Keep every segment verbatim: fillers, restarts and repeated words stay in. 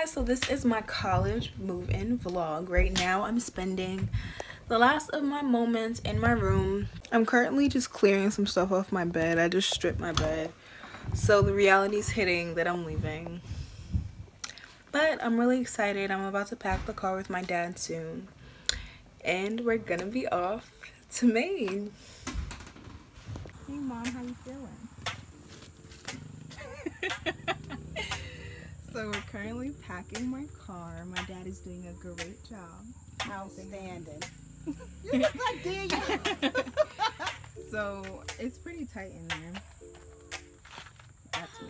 guys, so this is my college move-in vlog. Right now I'm spending the last of my moments in my room. I'm currently just clearing some stuff off my bed. I just stripped my bed, so the reality's hitting that I'm leaving. But I'm really excited. I'm about to pack the car with my dad soon, and we're gonna be off to Maine. Hey mom, how you feeling? So we're currently packing my car. My dad is doing a great job. Outstanding. You look like Daniel. So it's pretty tight in there. That's me.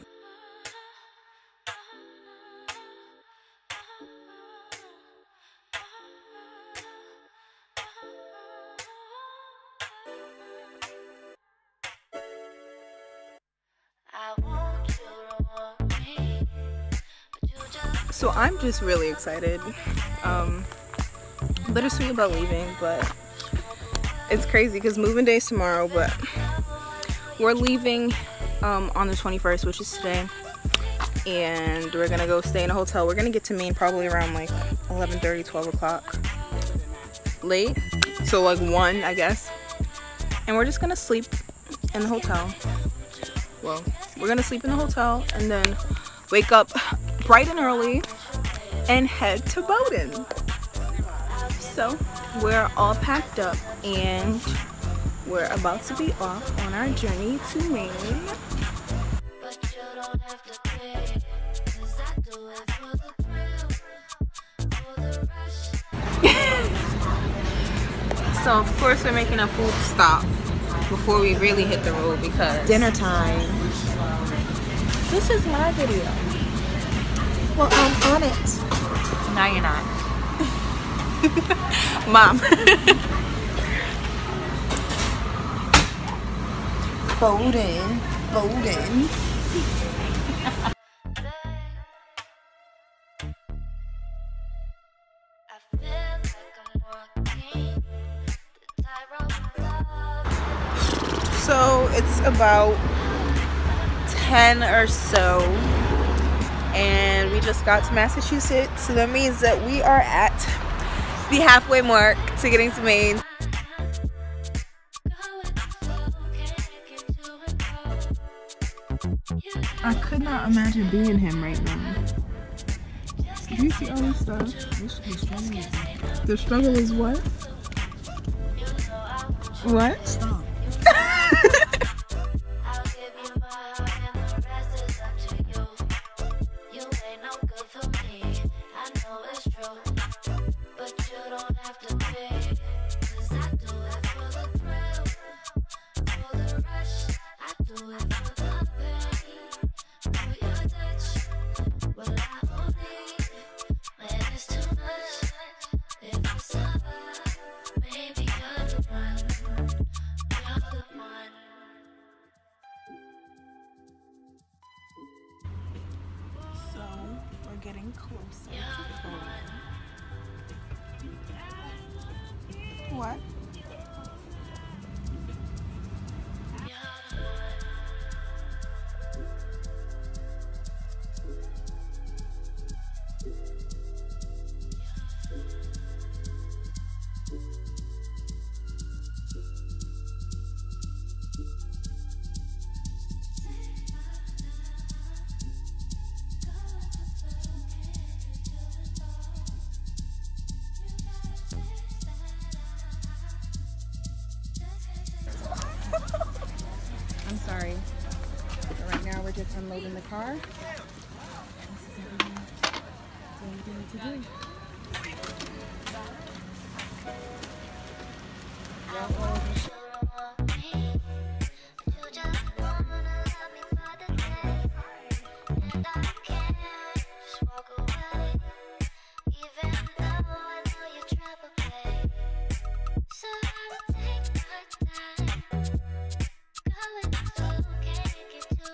So I'm just really excited. Um, bittersweet about leaving, but it's crazy because moving day is tomorrow, but we're leaving um, on the twenty-first, which is today, and we're gonna go stay in a hotel. We're gonna get to Maine probably around like eleven thirty, twelve o'clock. Late, so like one, I guess. And we're just gonna sleep in the hotel. Well, we're gonna sleep in the hotel and then wake up bright and early and head to Bowdoin. So we're all packed up and we're about to be off on our journey to Maine. So of course we're making a food stop before we really hit the road because Dinner time. this is my video. Well, I'm on it. No, you're not. Mom. Bowdoin. Bowdoin. So it's about ten or so. And we just got to Massachusetts, so that means that we are at the halfway mark to getting to Maine. I could not imagine being him right now. Do you see all this stuff? The struggle is what? What? Stop. Getting closer to Bowdoin. What? I'm sorry. But right now we're just unloading the car. This is everything we need to do.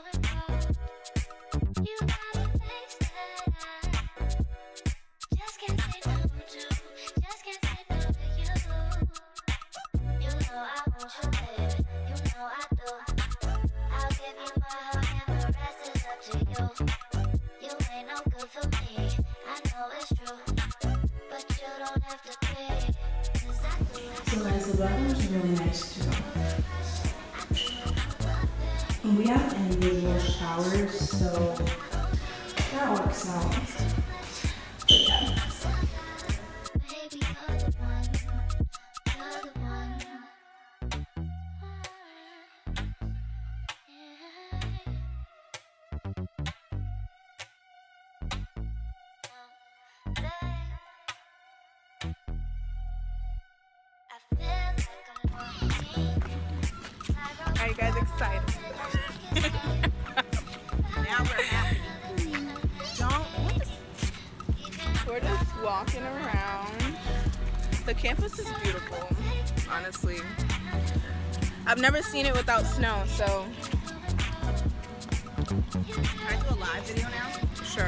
Just bathrooms are really nice too. And we have individual showers, so that works out. But yeah. Are you guys excited? Now we're happy. Don't. We're just walking around. The campus is beautiful, honestly. I've never seen it without snow, so. Can I do a live video now? Sure.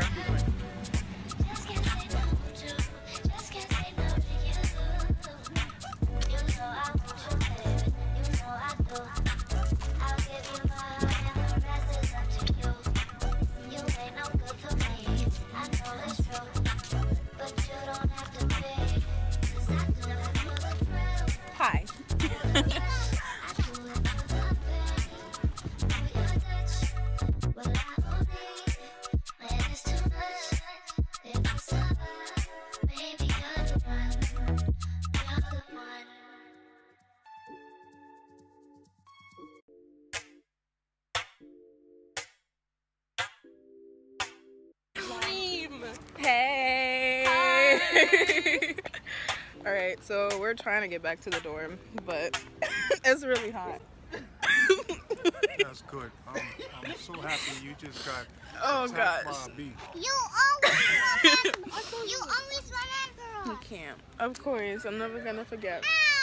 Hi. Hey. Hi. All right, so we're trying to get back to the dorm, but it's really hot. That's good. I'm, I'm so happy you just got Oh attacked gosh. by a bee. You always remember. You always remember. You can't. Of course, I'm never gonna forget. Ah!